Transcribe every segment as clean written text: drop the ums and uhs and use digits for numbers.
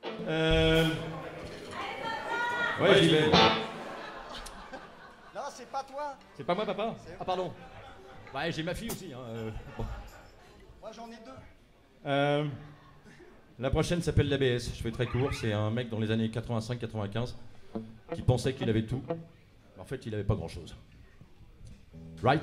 Ouais, j'y vais. Non, c'est pas toi. C'est pas moi, papa? Ah, pardon. Ouais, j'ai ma fille aussi. Hein. Bon. Moi, j'en ai deux. La prochaine s'appelle l'ABS. Je fais très court. C'est un mec dans les années 85-95 qui pensait qu'il avait tout. En fait, il avait pas grand-chose. Right?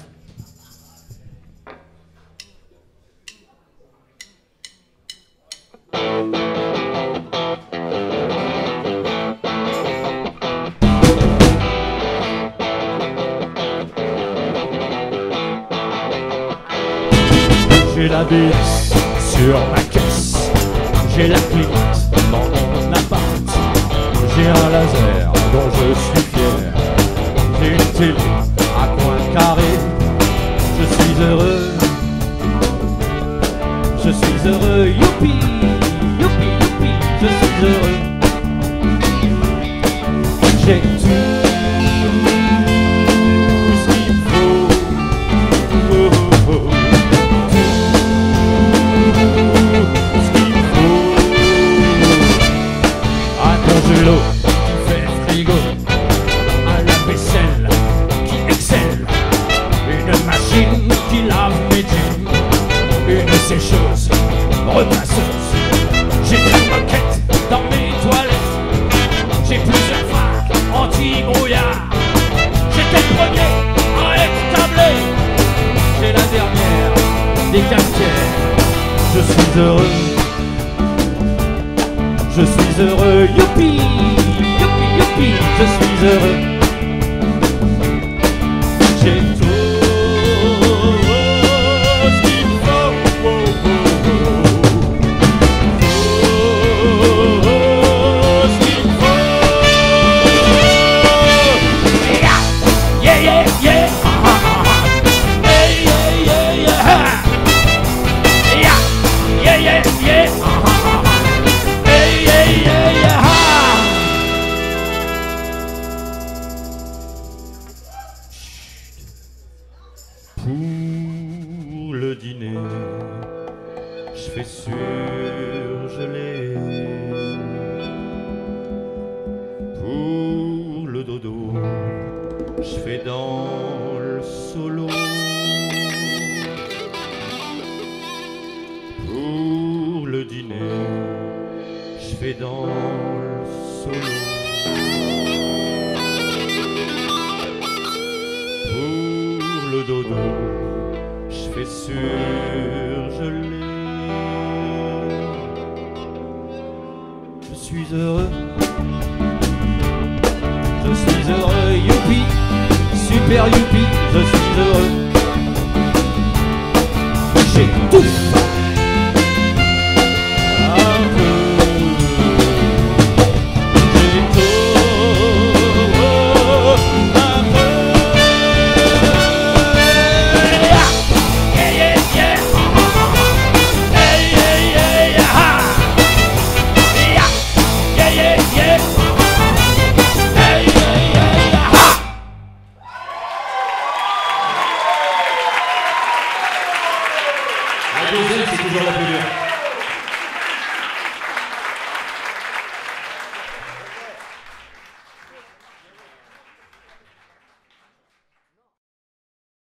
J'ai l'ABS sur ma caisse, j'ai la clé dans mon appart, j'ai un laser dont je suis fier, j'ai une télé à coin carré, je suis heureux, youpi, youpi, youpi, je suis heureux, j'ai tout ce qu'il faut. L'eau qui fait frigo, un lave-vaisselle qui excelle, une machine qui lave mes jeans, une sécheuse repasseuse. J'ai des moquettes dans mes toilettes, j'ai plusieurs facs anti-brouillard. J'étais le premier à être tablé, j'ai la dernière des cafetières. Je suis heureux. Je suis heureux, youpi, youpi, youpi, je suis heureux. J'ai tout ce qu'il faut. Tout ce qu'il faut. Yeah, yeah, yeah. Hey, yeah, yeah, yeah. Yeah, yeah, yeah, yeah. Pour le dîner, je fais surgeler. Pour le dodo, je fais dans le solo. Pour le dîner, je fais dans le solo. Le dodo, je fais surgeler. Je suis heureux, youpi, super youpi, je suis heureux. J'ai tout. La deuxième, c'est toujours la plus dure.